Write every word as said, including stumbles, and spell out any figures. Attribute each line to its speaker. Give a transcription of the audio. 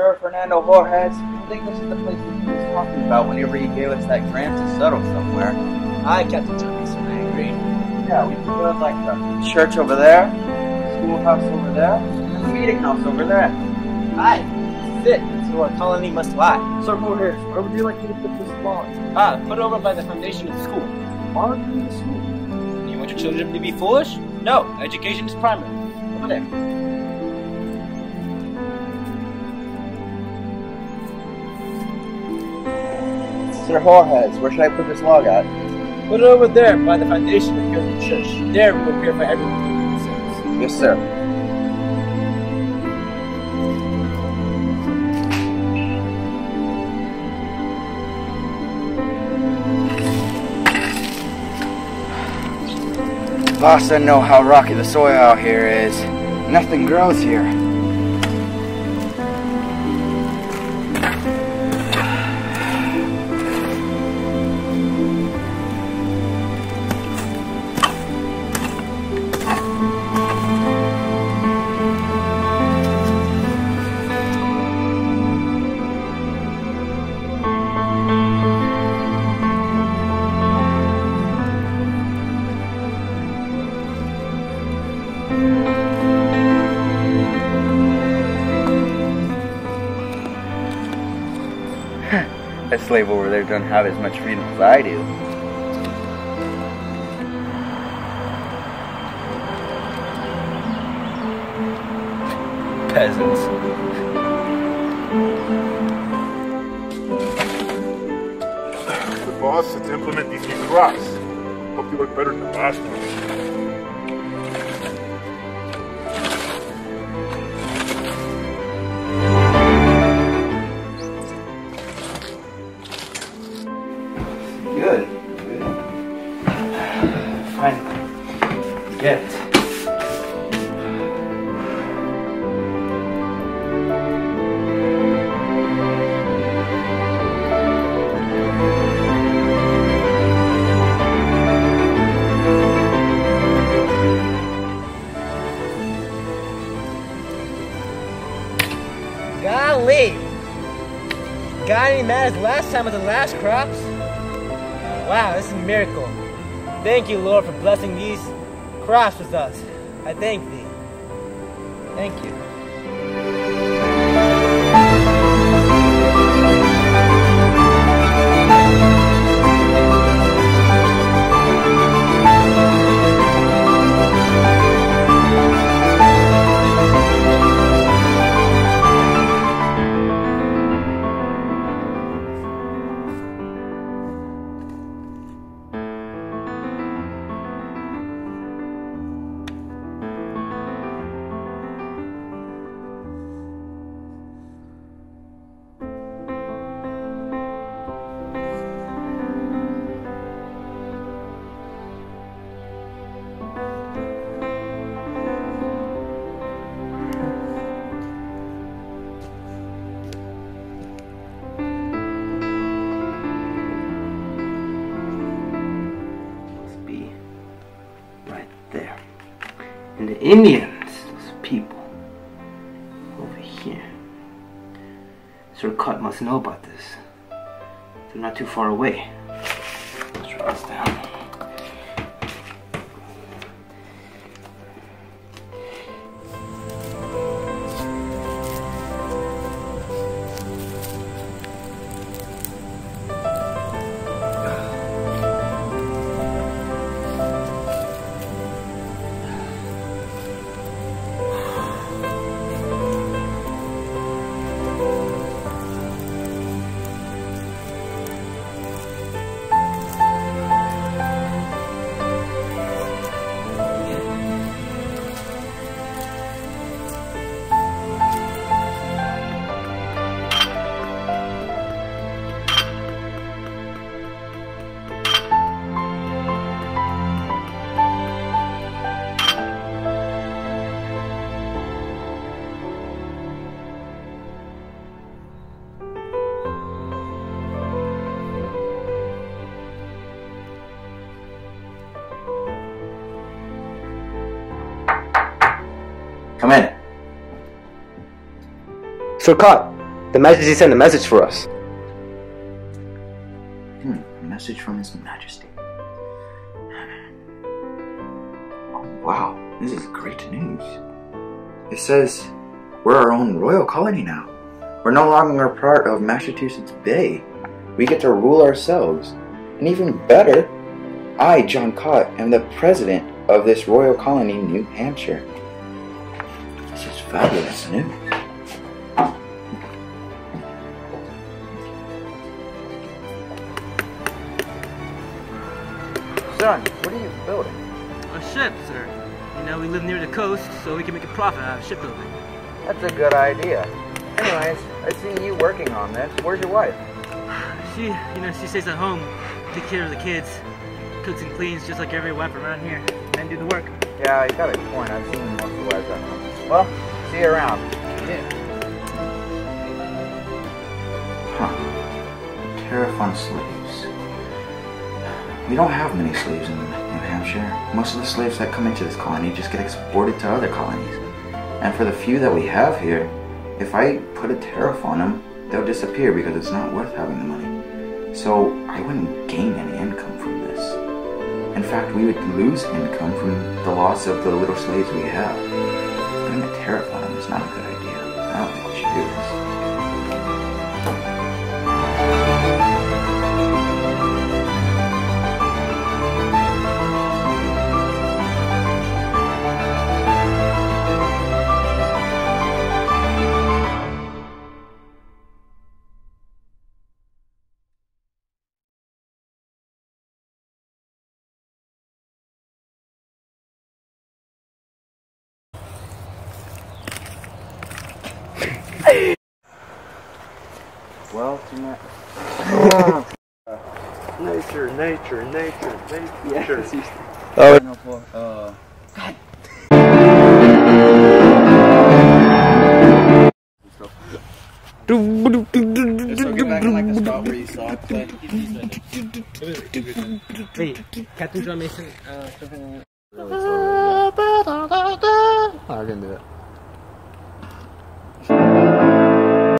Speaker 1: Sir Fernando Jorge, I think this is the place that he was talking about whenever he gave us that grant to settle somewhere.
Speaker 2: Aye, Captain Thompson, I agree.
Speaker 1: Yeah, we could build like the church over there, the schoolhouse over there, and then the meeting house over there.
Speaker 2: Aye, this is it. So our colony must lie.
Speaker 3: Sir Jorge, where would you like me to put this log?
Speaker 2: Ah, put over by the foundation of the school.
Speaker 3: Why would we need a school?
Speaker 2: Do you want your children to be foolish? No, education is primary. Over there.
Speaker 1: Sir Jorge, where should I put this log at?
Speaker 2: Put it over there by the foundation of the church. There we will purify everyone who sins.
Speaker 1: Yes, sir. Boss doesn't know how rocky the soil out here is. Nothing grows here. That slave over there doesn't have as much freedom as I do. Peasants.
Speaker 4: The boss said to implement these new crops. Hope you look better than the last one.
Speaker 1: Good. Good. Finally. Get it.
Speaker 2: Golly! Got any mad as last time with the last crops? Wow, this is a miracle. Thank you, Lord, for blessing these crops with us. I thank thee. Thank you.
Speaker 1: And the Indians, those people, over here. Sir Cut must know about this. They're not too far away. Let's write this down. Come in. Sir Cut, The Majesty sent a message for us.
Speaker 5: Hmm, a message from His Majesty. Oh, wow, this is great news. It says we're our own royal colony now. We're no longer part of Massachusetts Bay. We get to rule ourselves. And even better, I, John Cott, am the president of this royal colony, New Hampshire. This is fabulous news. Son, what are you building?
Speaker 2: A ship, sir. You know, we live near the coast, so we can make a profit out of shipbuilding.
Speaker 5: That's a good idea. Anyways, I see you working on this. Where's your wife?
Speaker 2: She, you know, she stays at home, take care of the kids, cooks and cleans just like every wife around here, and do the work.
Speaker 5: Yeah, you got a point. I've seen most of the wives at home. Well, see you around.
Speaker 2: Yeah.
Speaker 5: Huh. Tariff on slaves. We don't have many slaves in New Hampshire. Most of the slaves that come into this colony just get exported to other colonies. And for the few that we have here, if I put a tariff on them, they'll disappear because it's not worth having the money. So I wouldn't gain any income from this. In fact, we would lose income from the loss of the little slaves we have. Putting a tariff on them is not a good idea. I don't think we should do this. Well, tonight.
Speaker 3: Nature, nature, nature, nature.
Speaker 1: Oh.
Speaker 5: Uh.
Speaker 3: So get back in like the spot where you saw it play.
Speaker 2: Wait, Captain John Mason, uh, something.
Speaker 3: I can do it.